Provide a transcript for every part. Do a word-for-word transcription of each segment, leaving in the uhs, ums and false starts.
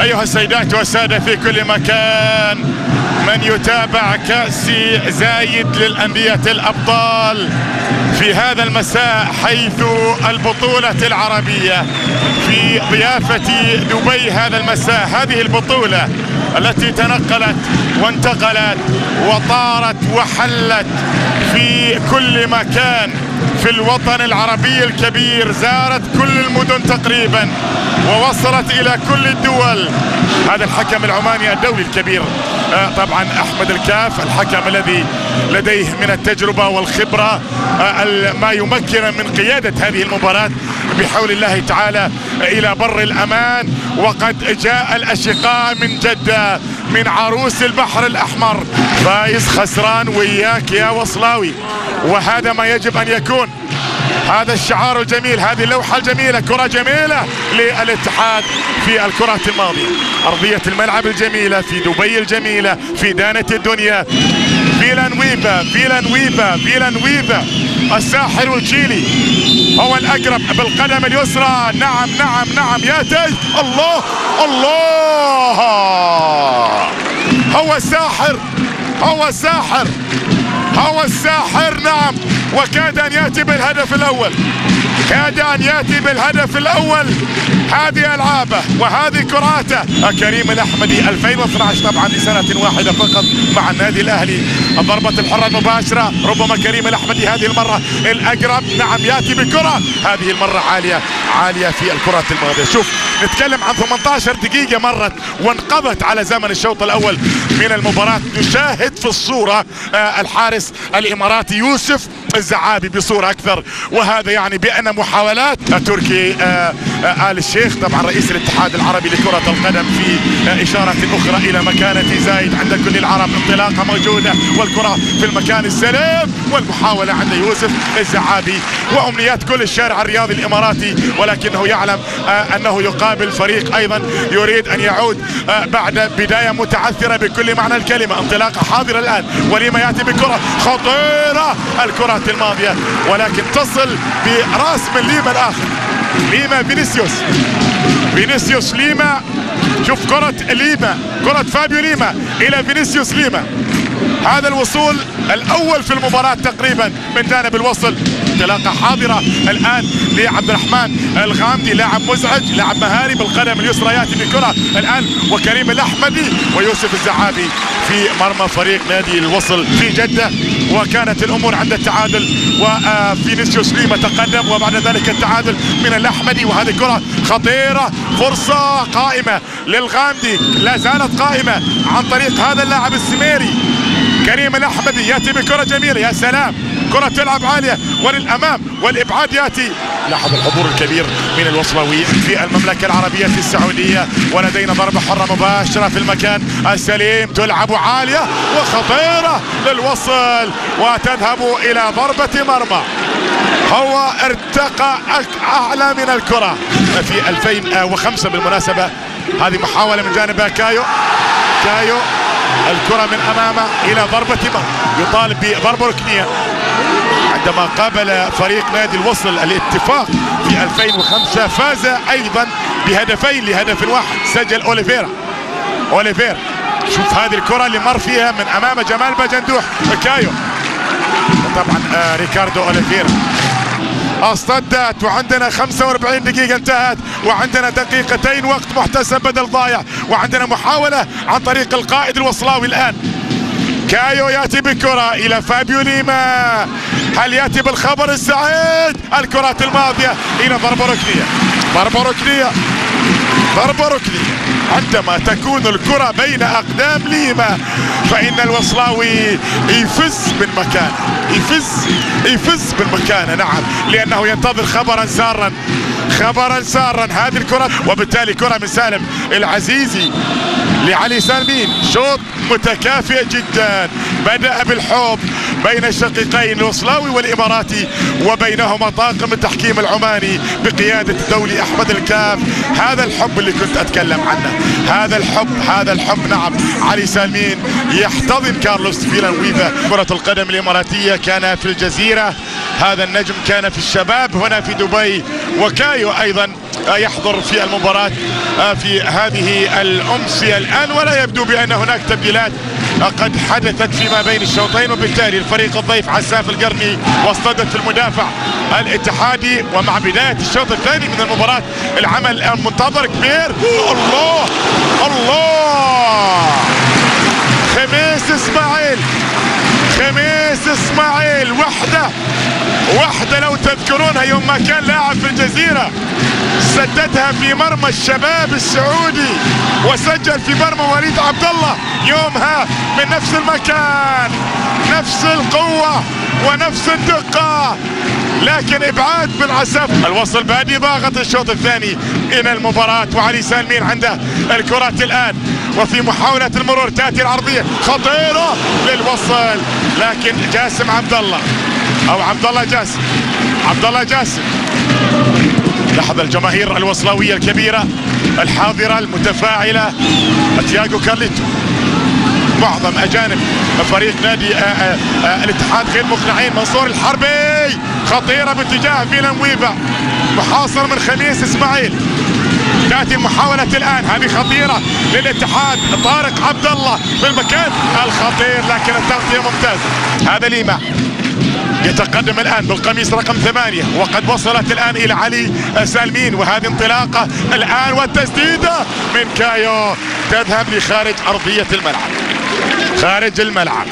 أيها السيدات والسادة في كل مكان، من يتابع كأس زايد للأندية الأبطال في هذا المساء حيث البطولة العربية في ضيافة دبي هذا المساء، هذه البطولة التي تنقلت وانتقلت وطارت وحلت في كل مكان في الوطن العربي الكبير، زارت كل المدن تقريبا ووصلت إلى كل الدول. هذا الحكم العماني الدولي الكبير آه طبعا أحمد الكاف، الحكم الذي لديه من التجربة والخبرة آه ما يمكن من قيادة هذه المباراة بحول الله تعالى إلى بر الأمان. وقد جاء الأشقاء من جدة، من عروس البحر الأحمر، فايز خسران وياك يا وصلاوي، وهذا ما يجب أن يكون. هذا الشعار الجميل، هذه اللوحة الجميلة، كرة جميلة للاتحاد في الكرة الماضية، أرضية الملعب الجميلة في دبي الجميلة في دانة الدنيا. فيلانويفا فيلانويفا فيلانويفا الساحر التشيلي هو الأقرب بالقدم اليسرى. نعم نعم نعم ياتي، الله الله، هو الساحر هو الساحر هو الساحر نعم، وكاد أن يأتي بالهدف الأول، كاد أن يأتي بالهدف الأول. هذه ألعابه وهذه كراته. كريم الأحمدي ألفين واثني عشر طبعا لسنة واحدة فقط مع النادي الأهلي. الضربة الحرة المباشرة، ربما كريم الأحمدي هذه المرة الأقرب، نعم يأتي بكرة هذه المرة عالية عالية في الكرة الماضية. شوف نتكلم عن ثمانية عشر دقيقة مرت وانقضت على زمن الشوط الأول من المباراة. نشاهد في الصورة آه الحارس الإماراتي يوسف الزعابي بصورة أكثر، وهذا يعني بأن محاولات تركي آه آه آل الشيخ طبعا رئيس الاتحاد العربي لكرة القدم في آه إشارة أخرى إلى مكانة زايد عند كل العرب. انطلاقة موجودة والكرة في المكان السليم، والمحاولة عند يوسف الزعابي، وأمنيات كل الشارع الرياضي الإماراتي، ولكنه يعلم آه أنه يقابل فريق أيضا يريد أن يعود آه بعد بداية متعثرة بكل معنى الكلمة. انطلاقة حاضرة الآن، وليما يأتي بكرة خطيرة الكرة الماضية، ولكن تصل براس من ليما الآخر، ليما فينيسيوس فينيسيوس ليما. شوف كرة ليما، كرة فابيو ليما إلى فينيسيوس ليما، هذا الوصول الأول في المباراة تقريبا من جانب الوصل. انطلاقة حاضرة الآن لعبد الرحمن الغامدي، لاعب مزعج، لاعب مهاري بالقدم اليسرى، يأتي بكرة الآن وكريم الأحمدي ويوسف الزعابي في مرمى فريق نادي الوصل في جدة. وكانت الأمور عند التعادل، وفينيسيوس ليما تقدم، وبعد ذلك التعادل من الأحمدي، وهذه كرة خطيرة، فرصة قائمة للغامدي، لا زالت قائمة عن طريق هذا اللاعب السميري كريم الأحمدي. يأتي بكرة جميلة، يا سلام، كرة تلعب عالية وللأمام والإبعاد يأتي. لاحظ الحضور الكبير من الوصلاوي في المملكة العربية السعودية، ولدينا ضربة حرة مباشرة في المكان السليم، تلعب عالية وخطيرة للوصل وتذهب إلى ضربة مرمى. هو ارتقى أعلى من الكرة في ألفين وخمسة بالمناسبة. هذه محاولة من جانب كايو كايو الكرة من أمامه إلى ضربة مرمى، يطالب بضربة ركنية عندما قابل فريق نادي الوصل الاتفاق في ألفين وخمسة. فاز أيضا بهدفين لهدف واحد، سجل أوليفيرا أوليفيرا شوف هذه الكرة اللي مر فيها من أمام جمال بجندوح كايو، وطبعا آه ريكاردو أوليفيرا اصطدت، وعندنا خمسة وأربعين دقيقة انتهت، وعندنا دقيقتين وقت محتسب بدل ضايع، وعندنا محاولة عن طريق القائد الوصلاوي. الآن كايو يأتي بكرة إلى فابيو ليما، هل يأتي بالخبر السعيد؟ الكرات الماضية إلى ضربة ركنية، ضربة ركنية ضربة ركنية. عندما تكون الكرة بين أقدام ليما فإن الوصلاوي يفز من مكانه، يفز يفز من مكانه، نعم، لأنه ينتظر خبرا سارا خبرا سارا. هذه الكرة وبالتالي كرة من سالم العزيزي لعلي سالمين، شوط متكافئ جدا، بدأ بالحب بين الشقيقين الوصلاوي والإماراتي، وبينهما طاقم التحكيم العماني بقيادة الدولي أحمد الكاف. هذا الحب اللي كنت أتكلم عنه، هذا الحب هذا الحب نعم. علي سالمين يحتضن كارلوس فيلانويفا. كرة القدم الإماراتية كان في الجزيرة، هذا النجم كان في الشباب هنا في دبي، وكايو أيضا يحضر في المباراة في هذه الأمسية الآن، ولا يبدو بأن هناك تبديلات قد حدثت فيما بين الشوطين، وبالتالي الفريق الضيف عساف القرني واصطدت في المدافع الاتحادي. ومع بداية الشوط الثاني من المباراة العمل المنتظر كبير. الله الله، خميس اسماعيل، خميس اسماعيل وحده وحده لو تذكرونها يوم ما كان لاعب في الجزيرة سددها في مرمى الشباب السعودي، وسجل في مرمى وليد عبد الله يومها من نفس المكان، نفس القوة ونفس الدقة، لكن ابعاد بن عساف. الوصل بادي ضاغط الشوط الثاني الى المباراة، وعلي سالمين عنده الكرات الان، وفي محاولة المرور تأتي العرضية خطيرة للوصل، لكن جاسم عبد الله او عبد الله جاسم، عبد الله جاسم. لاحظ الجماهير الوصلاوية الكبيرة الحاضرة المتفاعلة. تياغو كارليتو، معظم اجانب فريق نادي آآ آآ الاتحاد غير مقنعين. منصور الحربي، خطيرة باتجاه فيلانويفا، محاصر من خميس اسماعيل. تأتي المحاولة الآن، هذه خطيرة للاتحاد. طارق عبد الله في المكان الخطير، لكن التغطية ممتازة. هذا ليما يتقدم الآن بالقميص رقم ثمانية، وقد وصلت الآن إلى علي سالمين، وهذه انطلاقة الآن والتسديدة من كايو تذهب لخارج أرضية الملعب، خارج الملعب.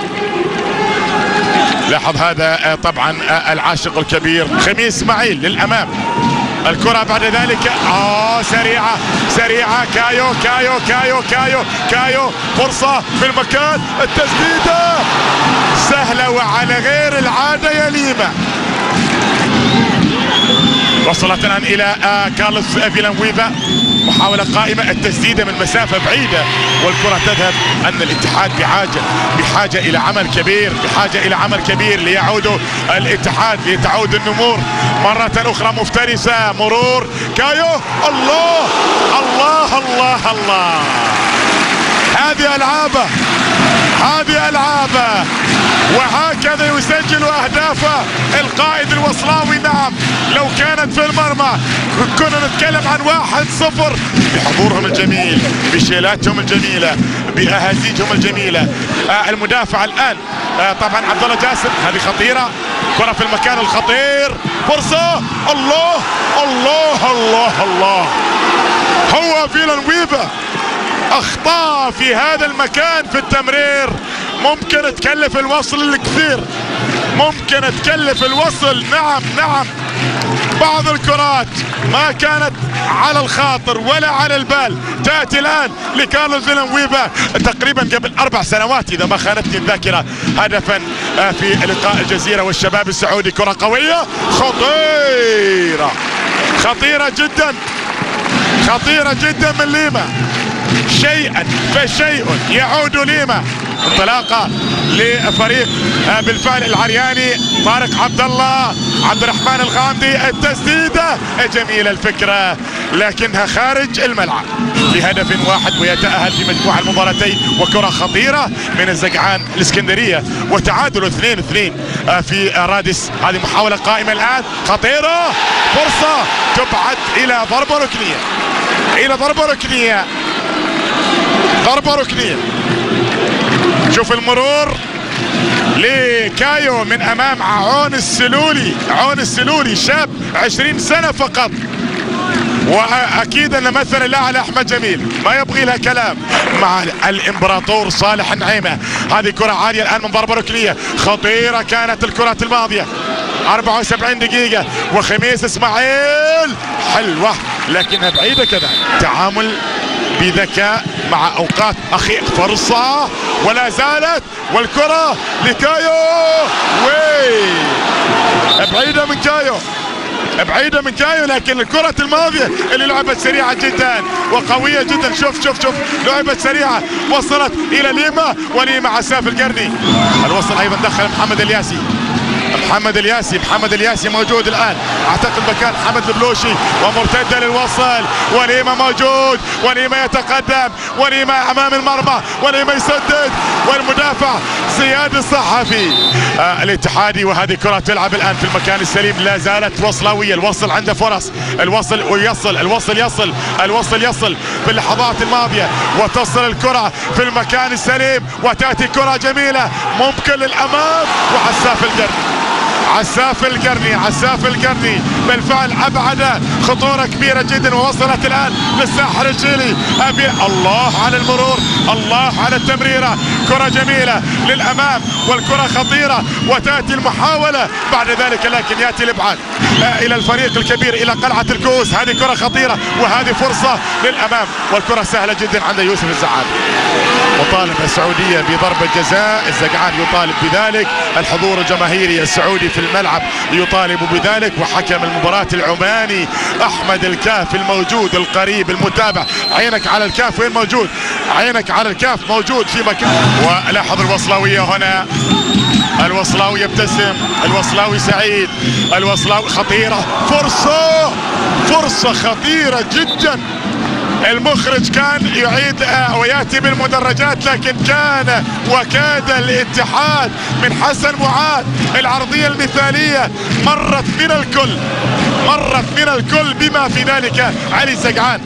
لاحظ هذا طبعا العاشق الكبير خميس اسماعيل للأمام. الكرة بعد ذلك اه سريعة سريعة، كايو كايو كايو كايو كايو، فرصة في المكان، التسديدة سهلة وعلى غير العادة يا ليما. وصلت الآن إلى آه كارلوس فيلانويفا، محاولة قائمة، التسديدة من مسافة بعيدة، والكرة تذهب. أن الاتحاد بحاجة بحاجة إلى عمل كبير، بحاجة إلى عمل كبير ليعود الاتحاد، لتعود النمور مرة أخرى مفترسة. مرور كايو، الله الله الله الله، هذه ألعابه، هذه ألعابه، وهكذا يسجل أهدافه القائد الوصلاوي. نعم، لو كانت في المرمى كنا نتكلم عن واحد صفر، بحضورهم الجميل، بشيلاتهم الجميلة، بأهازيجهم الجميلة. آه المدافع الآن آه طبعا عبد الله جاسم، هذه خطيرة، كرة في المكان الخطير، فرصة، الله الله الله الله، هو فيلانويفا أخطاء في هذا المكان في التمرير، ممكن تكلف الوصل الكثير، ممكن تكلف الوصل. نعم نعم، بعض الكرات ما كانت على الخاطر ولا على البال. تأتي الآن لكارلوس فيلانويفا تقريبا قبل أربع سنوات إذا ما خانتني الذاكرة، هدفا في لقاء الجزيرة والشباب السعودي. كرة قوية خطيرة، خطيرة جدا، خطيرة جدا من ليما. شيئا فشيء يعود ليما. انطلاقه لفريق بالفعل العرياني، طارق عبد الله، عبد الرحمن الغامدي، التسديده جميله الفكره لكنها خارج الملعب بهدف واحد، ويتأهل في مجموع المباراتين. وكره خطيره من الزقعان الاسكندريه، وتعادل اثنين اثنين في رادس. هذه محاوله قائمه الان خطيره، فرصه تبعد الى ضربه ركنيه، الى ضربه ركنيه، ضربه ركنيه. شوف المرور لكايو من امام عون السلولي، عون السلولي شاب عشرين سنة فقط، واكيد ان مثل الله على احمد جميل ما يبغي لها كلام مع الامبراطور صالح النعيمة. هذه كرة عالية الان من ضربة ركنية خطيرة كانت الكرة الماضية. أربعة وسبعين دقيقة وخميس اسماعيل حلوة لكنها بعيدة كذا. تعامل بذكاء مع اوقات اخي، فرصة ولا زالت، والكرة لكايو، وي بعيدة من كايو، بعيدة من كايو، لكن الكرة الماضية اللي لعبت سريعة جدا وقوية جدا. شوف شوف شوف، لعبت سريعة وصلت الى ليما، وليما عساف القرني. الوصل ايضا دخل محمد الياسي، محمد الياسي، محمد الياسي موجود الان اعتقد مكان حمد البلوشي، ومرتده للوصل. وليمه موجود، وليمه يتقدم، وليمه امام المرمى، وليمه يسدد، والمدافع زياد الصحفي آه الاتحادي. وهذه كره تلعب الان في المكان السليم، لا زالت وصلاويه. الوصل عنده فرص، الوصل ويصل، الوصل يصل، الوصل يصل في اللحظات الماضيه، وتصل الكره في المكان السليم، وتاتي كره جميله ممكن للامام، وعساف القرني، عساف القرني، عساف القرني بالفعل ابعد خطوره كبيره جدا، ووصلت الان للساحر الشيلي. ابي الله على المرور، الله على التمريره، كره جميله للامام والكره خطيره، وتاتي المحاوله بعد ذلك، لكن ياتي الابعاد الى الفريق الكبير الى قلعه الكؤوس. هذه كره خطيره، وهذه فرصه للامام، والكره سهله جدا عند يوسف الزعابي. مطالب السعوديه بضربه جزاء، الزقعان يطالب بذلك، الحضور الجماهيري السعودي في الملعب يطالب بذلك، وحكم المباراة العماني احمد الكاف الموجود القريب المتابع. عينك على الكاف وين موجود؟ عينك على الكاف موجود في مكان. ولاحظ الوصلاوية هنا، الوصلاوي يبتسم، الوصلاوي سعيد، الوصلاوي خطيرة، فرصة فرصة خطيرة جدا. المخرج كان يعيد وياتي بالمدرجات، لكن كان وكاد الاتحاد من حسن معاذ العرضيه المثاليه مرت من الكل، مرت من الكل بما في ذلك علي الزقعان.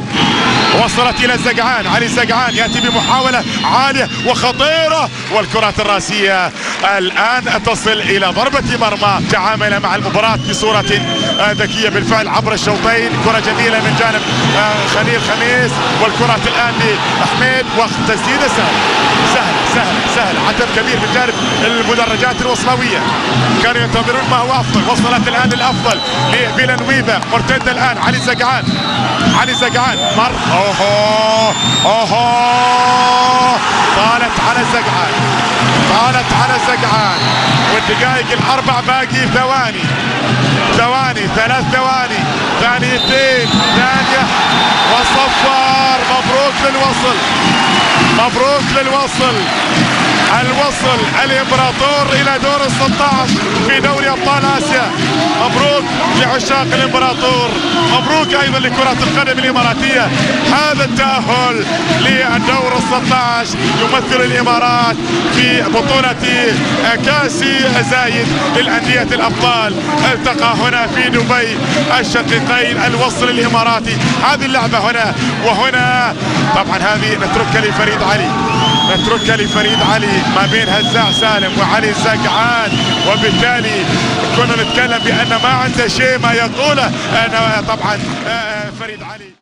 وصلت الى الزقعان، علي الزقعان ياتي بمحاوله عاليه وخطيره، والكرات الراسيه الان تصل الى ضربه مرمى. تعامل مع المباراه بصوره ذكيه بالفعل عبر الشوطين. كره جميله من جانب خليل خميس، والكرة الآن لأحمد، وتسديدة سهلة سهلة سهلة سهلة، عتب كبير من جانب المدرجات الوصلاوية، كانوا ينتظرون ما هو أفضل. وصلت الآن للأفضل لفيلانويفا، مرتدة الآن علي الزقعان، علي الزقعان مر، أوهو أوهو، طالت على الزقعان، طالت على الزقعان، والدقائق الأربع باقي ثواني، ثواني ثلاث ثواني، ثانيتين، ثانية، وصفر. مبروك للوصل، مبروك للوصل، الوصل الامبراطور الى دور الستة عشر في دوري ابطال اسيا. مبروك لعشاق الامبراطور، مبروك ايضا لكرة القدم الاماراتية. هذا التأهل للدور الستة عشر يمثل الامارات في بطولة كاس زايد للأندية الابطال. التقى هنا في دبي الشقيقين، الوصل الاماراتي. هذه اللعبة هنا وهنا، طبعا هذه نتركها لفريد علي، نتركها لفريد علي ما بين هزاع سالم وعلي الزقعان، وبالتالي كنا نتكلم بأن ما عنده شيء ما يقوله. أنا طبعا فريد علي